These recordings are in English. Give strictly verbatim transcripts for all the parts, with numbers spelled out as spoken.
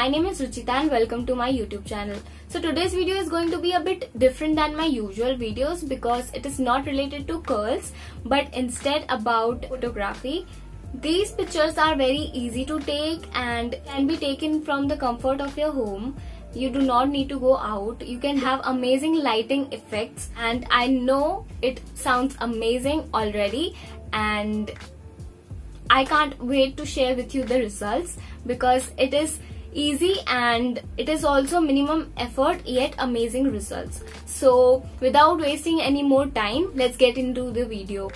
my name is Ruchita and welcome to my YouTube channel. So today's video is going to be a bit different than my usual videos because it is not related to curls but instead about photography. These pictures are very easy to take and can be taken from the comfort of your home. You do not need to go out. You can have amazing lighting effects and I know it sounds amazing already and I can't wait to share with you the results because it is easy and it is also minimum effort yet amazing results. So without wasting any more time, let's get into the video.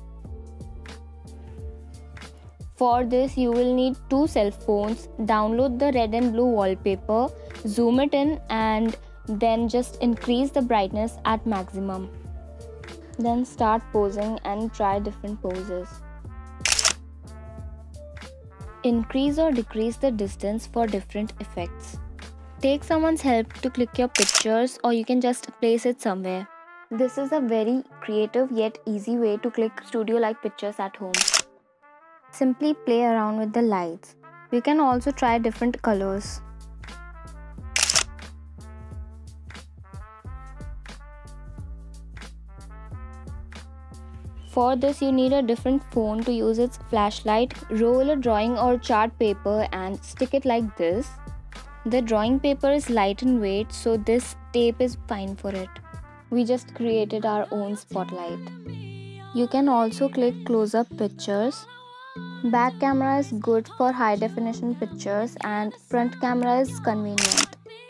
For this you will need two cell phones, download the red and blue wallpaper, zoom it in and then just increase the brightness at maximum. Then start posing and try different poses. Increase or decrease the distance for different effects. Take someone's help to click your pictures or you can just place it somewhere. This is a very creative yet easy way to click studio-like pictures at home. Simply play around with the lights. You can also try different colors. For this you need a different phone to use its flashlight. Roll a drawing or chart paper and stick it like this. The drawing paper is light in weight so this tape is fine for it. We just created our own spotlight. You can also click close-up pictures. Back camera is good for high definition pictures and front camera is convenient.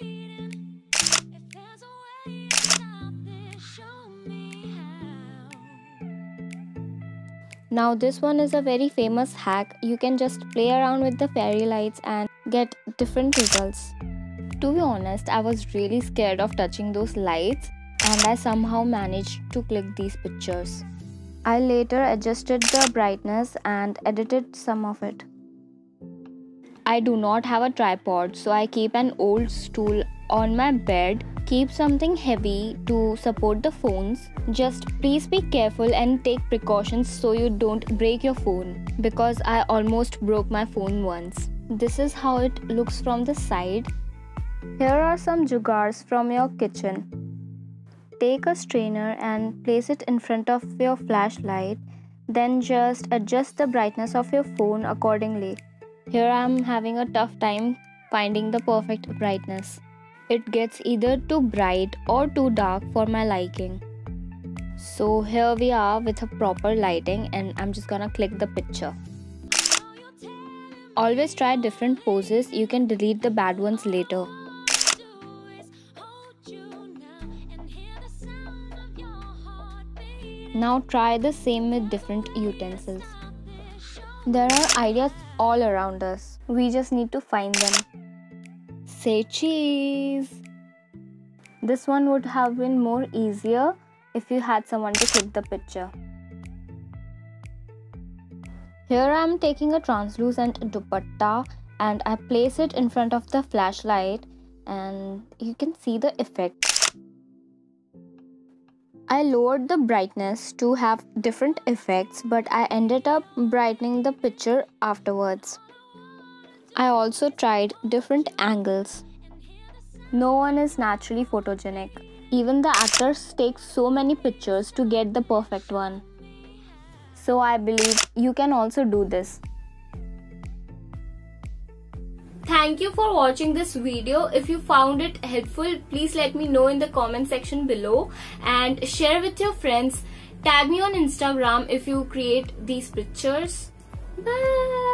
Now this one is a very famous hack. You can just play around with the fairy lights and get different results. To be honest, I was really scared of touching those lights and I somehow managed to click these pictures. I later adjusted the brightness and edited some of it. I do not have a tripod so I keep an old stool on my bed. Keep something heavy to support the phones. Just please be careful and take precautions so you don't break your phone because I almost broke my phone once. This is how it looks from the side. Here are some jugaads from your kitchen. Take a strainer and place it in front of your flashlight. Then just adjust the brightness of your phone accordingly. Here I am having a tough time finding the perfect brightness. It gets either too bright or too dark for my liking. So here we are with a proper lighting and I'm just gonna click the picture. Always try different poses. You can delete the bad ones later. Now try the same with different utensils. There are ideas all around us. We just need to find them. Say cheese! This one would have been more easier if you had someone to click the picture. Here I am taking a translucent dupatta and I place it in front of the flashlight and you can see the effect. I lowered the brightness to have different effects but I ended up brightening the picture afterwards. I also tried different angles. No one is naturally photogenic. Even the actors take so many pictures to get the perfect one. So I believe you can also do this. Thank you for watching this video. If you found it helpful, please let me know in the comment section below and share with your friends. Tag me on Instagram if you create these pictures. Bye!